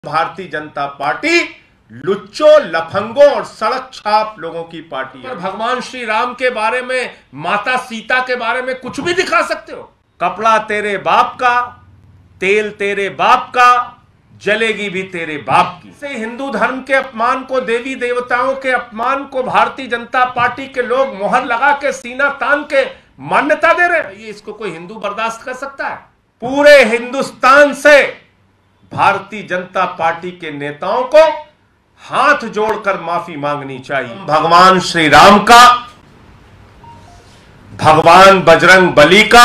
Bharatiya Janata party लुच्चों, लफंगों और सड़क छाप लोगों की पार्टी है। भगवान श्री राम के बारे में, माता सीता के बारे में कुछ भी दिखा सकते हो। कपड़ा तेरे बाप का, तेल तेरे बाप का, जलेगी भी तेरे बाप की। से हिंदू धर्म के अपमान को, देवी देवताओं के अपमान को भारतीय जनता पार्टी के लोग मोहर लगा के, सीना तान के मान्यता दे रहे हैं। ये इसको कोई हिंदू बर्दाश्त कर सकता है? पूरे हिंदुस्तान से भारतीय जनता पार्टी के नेताओं को हाथ जोड़कर माफी मांगनी चाहिए। भगवान श्री राम का, भगवान बजरंग बली का,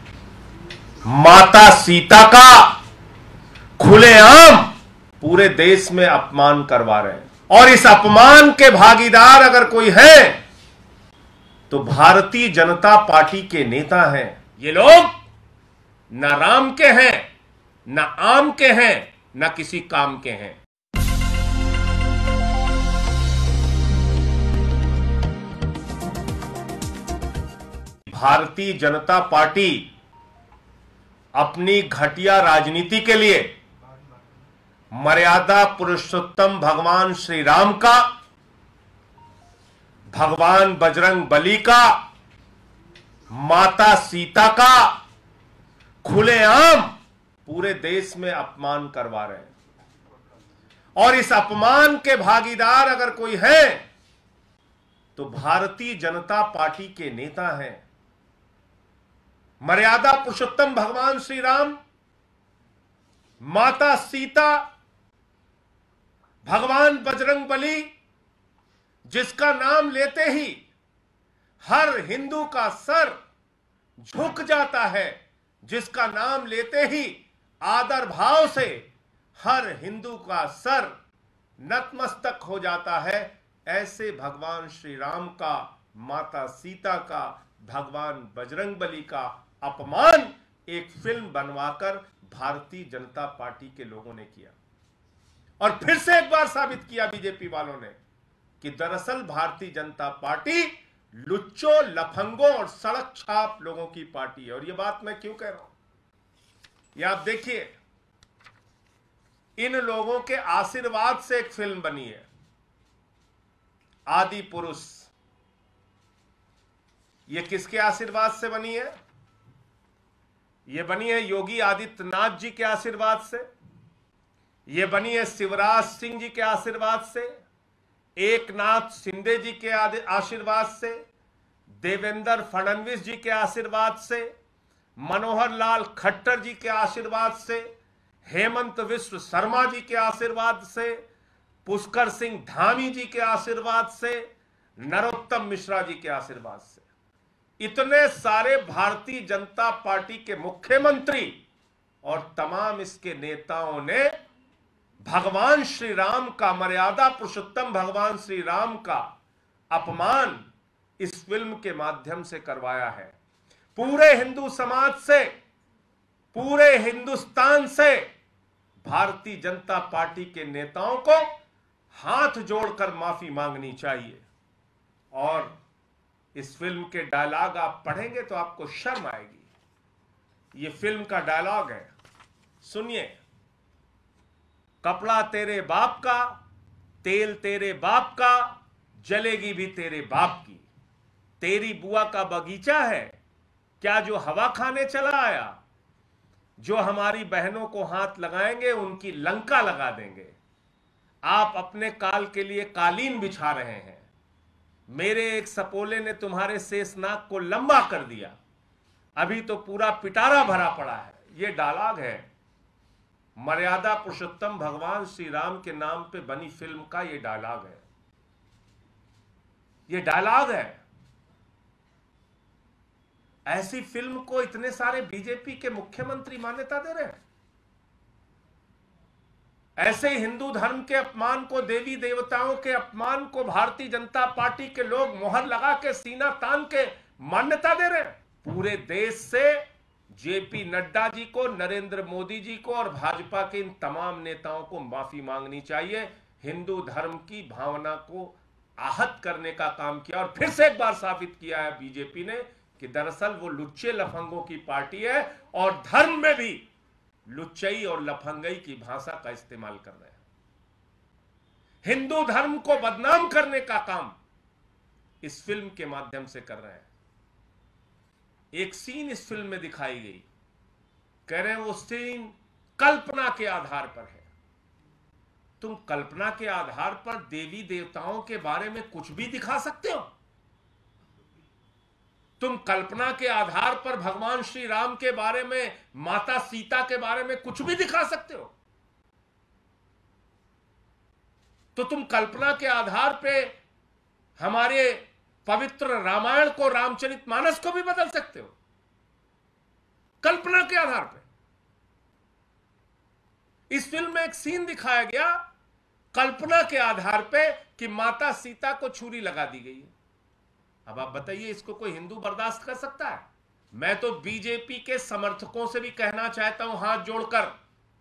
माता सीता का खुलेआम पूरे देश में अपमान करवा रहे हैं। और इस अपमान के भागीदार अगर कोई है तो भारतीय जनता पार्टी के नेता हैं। ये लोग न राम के हैं, न आम के हैं, न किसी काम के हैं। भारतीय जनता पार्टी अपनी घटिया राजनीति के लिए मर्यादा पुरुषोत्तम भगवान श्री राम का, भगवान बजरंग बली का, माता सीता का खुलेआम पूरे देश में अपमान करवा रहे हैं। और इस अपमान के भागीदार अगर कोई है तो भारतीय जनता पार्टी के नेता हैं। मर्यादा पुरुषोत्तम भगवान श्री राम, माता सीता, भगवान बजरंग बली, जिसका नाम लेते ही हर हिंदू का सर झुक जाता है, जिसका नाम लेते ही आदर भाव से हर हिंदू का सर नतमस्तक हो जाता है, ऐसे भगवान श्री राम का, माता सीता का, भगवान बजरंग बली का अपमान एक फिल्म बनवाकर भारतीय जनता पार्टी के लोगों ने किया। और फिर से एक बार साबित किया बीजेपी वालों ने कि दरअसल भारतीय जनता पार्टी लुच्चों, लफंगों और सड़क छाप लोगों की पार्टी है। और यह बात मैं क्यों कह रहा हूं, यह आप देखिए, इन लोगों के आशीर्वाद से एक फिल्म बनी है, आदि पुरुष। यह किसके आशीर्वाद से बनी है? यह बनी है योगी आदित्यनाथ जी के आशीर्वाद से, यह बनी है शिवराज सिंह जी के आशीर्वाद से, एकनाथ शिंदे जी के आशीर्वाद से, देवेंद्र फडणवीस जी के आशीर्वाद से, मनोहर लाल खट्टर जी के आशीर्वाद से, हेमंत विश्व शर्मा जी के आशीर्वाद से, पुष्कर सिंह धामी जी के आशीर्वाद से, नरोत्तम मिश्रा जी के आशीर्वाद से। इतने सारे भारतीय जनता पार्टी के मुख्यमंत्री और तमाम इसके नेताओं ने भगवान श्री राम का, मर्यादा पुरुषोत्तम भगवान श्री राम का अपमान इस फिल्म के माध्यम से करवाया है। पूरे हिंदू समाज से, पूरे हिंदुस्तान से भारतीय जनता पार्टी के नेताओं को हाथ जोड़कर माफी मांगनी चाहिए। और इस फिल्म के डायलॉग आप पढ़ेंगे तो आपको शर्म आएगी। ये फिल्म का डायलॉग है, सुनिए। कपड़ा तेरे बाप का, तेल तेरे बाप का, जलेगी भी तेरे बाप की। तेरी बुआ का बगीचा है क्या जो हवा खाने चला आया? जो हमारी बहनों को हाथ लगाएंगे उनकी लंका लगा देंगे। आप अपने काल के लिए कालीन बिछा रहे हैं। मेरे एक सपोले ने तुम्हारे शेषनाग को लंबा कर दिया, अभी तो पूरा पिटारा भरा पड़ा है। यह डायलॉग है मर्यादा पुरुषोत्तम भगवान श्री राम के नाम पे बनी फिल्म का। यह डायलॉग है, यह डायलॉग है। ऐसी फिल्म को इतने सारे बीजेपी के मुख्यमंत्री मान्यता दे रहे हैं। ऐसे हिंदू धर्म के अपमान को, देवी देवताओं के अपमान को भारतीय जनता पार्टी के लोग मोहर लगा के, सीना तान के मान्यता दे रहे हैं। पूरे देश से जेपी नड्डा जी को, नरेंद्र मोदी जी को और भाजपा के इन तमाम नेताओं को माफी मांगनी चाहिए। हिंदू धर्म की भावना को आहत करने का काम किया और फिर से एक बार साबित किया है बीजेपी ने कि दरअसल वो लुच्चे लफंगों की पार्टी है और धर्म में भी लुच्चई और लफंगई की भाषा का इस्तेमाल कर रहे हैं। हिंदू धर्म को बदनाम करने का काम इस फिल्म के माध्यम से कर रहे हैं। एक सीन इस फिल्म में दिखाई गई, कह रहे हैं वो सीन कल्पना के आधार पर है। तुम कल्पना के आधार पर देवी देवताओं के बारे में कुछ भी दिखा सकते हो। तुम कल्पना के आधार पर भगवान श्री राम के बारे में, माता सीता के बारे में कुछ भी दिखा सकते हो। तो तुम कल्पना के आधार पे हमारे पवित्र रामायण को, रामचरितमानस को भी बदल सकते हो, कल्पना के आधार पे। इस फिल्म में एक सीन दिखाया गया कल्पना के आधार पे कि माता सीता को छुरी लगा दी गई है। अब आप बताइए, इसको कोई हिंदू बर्दाश्त कर सकता है? मैं तो बीजेपी के समर्थकों से भी कहना चाहता हूं, हाथ जोड़कर,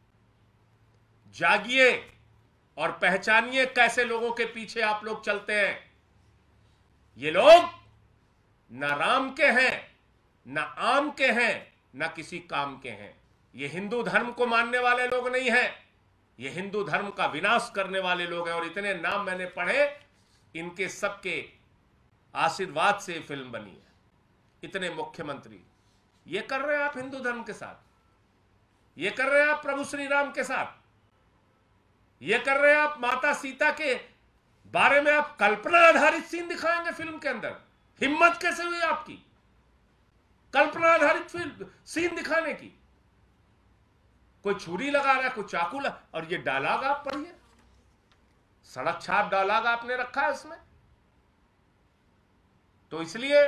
जागिए और पहचानिए कैसे लोगों के पीछे आप लोग चलते हैं। ये लोग ना राम के हैं, ना आम के हैं, ना किसी काम के हैं। ये हिंदू धर्म को मानने वाले लोग नहीं हैं, ये हिंदू धर्म का विनाश करने वाले लोग हैं। और इतने नाम मैंने पढ़े, इनके सबके आशीर्वाद से फिल्म बनी है। इतने मुख्यमंत्री ये कर रहे हैं आप हिंदू धर्म के साथ, ये कर रहे हैं आप प्रभु श्री राम के साथ, ये कर रहे हैं आप माता सीता के बारे में आप कल्पना आधारित सीन दिखाएंगे फिल्म के अंदर। हिम्मत कैसे हुई आपकी कल्पना आधारित फिल्म सीन दिखाने की? कोई छुरी लगा रहा है, कोई चाकू लगा, और ये डायलॉग आप पढ़िए, सड़क छाप डायलॉग आपने रखा है इसमें। तो इसलिए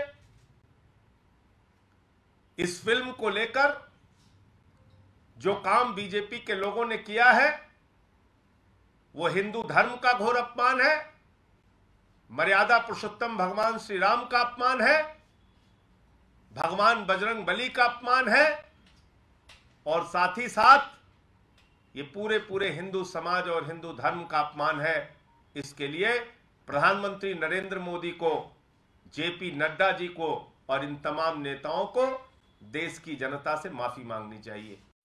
इस फिल्म को लेकर जो काम बीजेपी के लोगों ने किया है वो हिंदू धर्म का घोर अपमान है, मर्यादा पुरुषोत्तम भगवान श्री राम का अपमान है, भगवान बजरंग बली का अपमान है, और साथ ही साथ ये पूरे हिंदू समाज और हिंदू धर्म का अपमान है। इसके लिए प्रधानमंत्री नरेंद्र मोदी को, जेपी नड्डा जी को और इन तमाम नेताओं को देश की जनता से माफी मांगनी चाहिए।